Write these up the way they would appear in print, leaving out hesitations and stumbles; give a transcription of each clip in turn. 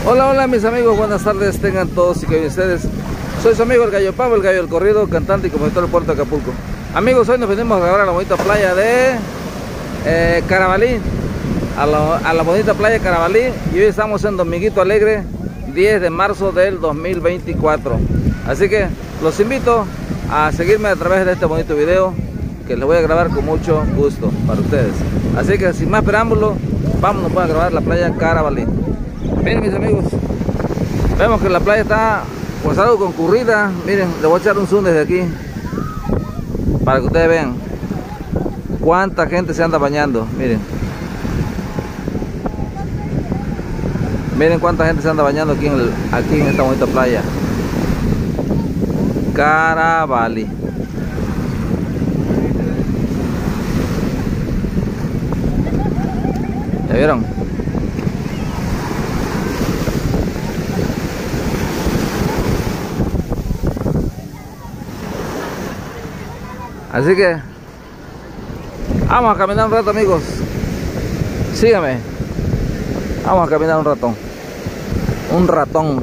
Hola, hola mis amigos, buenas tardes tengan todos y que ustedes. Soy su amigo el Gallo Pavo, el Gallo del Corrido, cantante y compositor del puerto de Acapulco. Amigos, hoy nos venimos a grabar a la bonita playa de Carabalí, a la bonita playa de Carabalí, y hoy estamos en Dominguito Alegre, 10 de marzo del 2024. Así que los invito a seguirme a través de este bonito video que les voy a grabar con mucho gusto para ustedes. Así que sin más preámbulo, vámonos a grabar la playa Carabalí. Miren mis amigos, vemos que la playa está pues algo concurrida. Miren, le voy a echar un zoom desde aquí para que ustedes vean cuánta gente se anda bañando. Miren cuánta gente se anda bañando aquí en esta bonita playa Carabalí. ¿Ya vieron? Así que vamos a caminar un rato, amigos. Síganme. Vamos a caminar un ratón. Un ratón.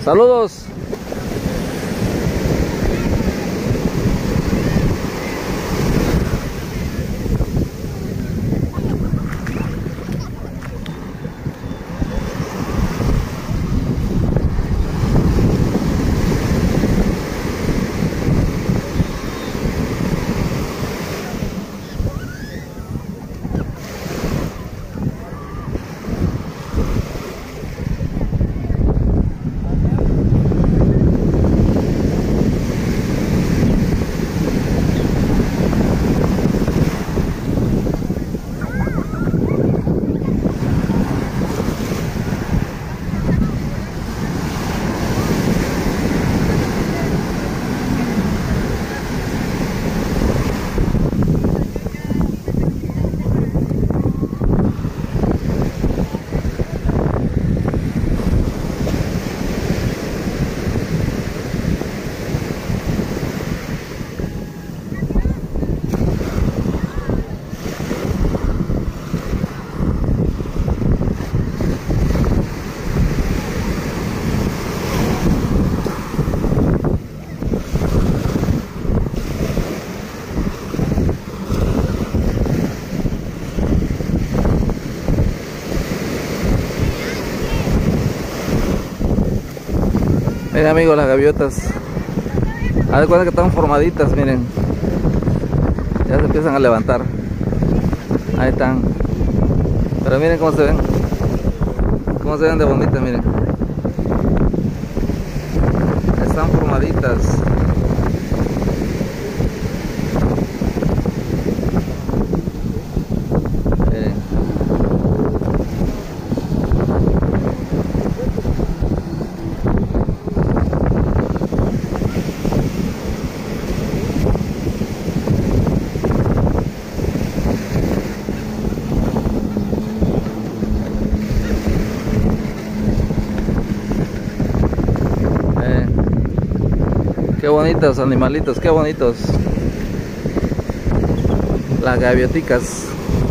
Saludos. Miren amigos, las gaviotas, haz de cuenta que están formaditas, miren, ya se empiezan a levantar, ahí están, pero miren cómo se ven de bonitas, miren, están formaditas. Qué bonitos animalitos, qué bonitos. Las gavioticas.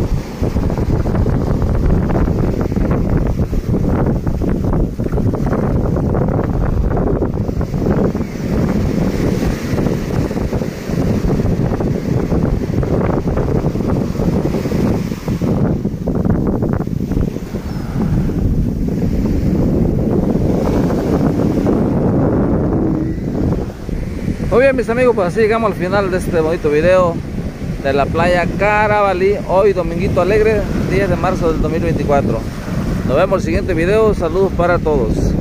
Muy bien mis amigos, pues así llegamos al final de este bonito video de la playa Carabalí, hoy dominguito alegre, 10 de marzo del 2024. Nos vemos en el siguiente video, saludos para todos.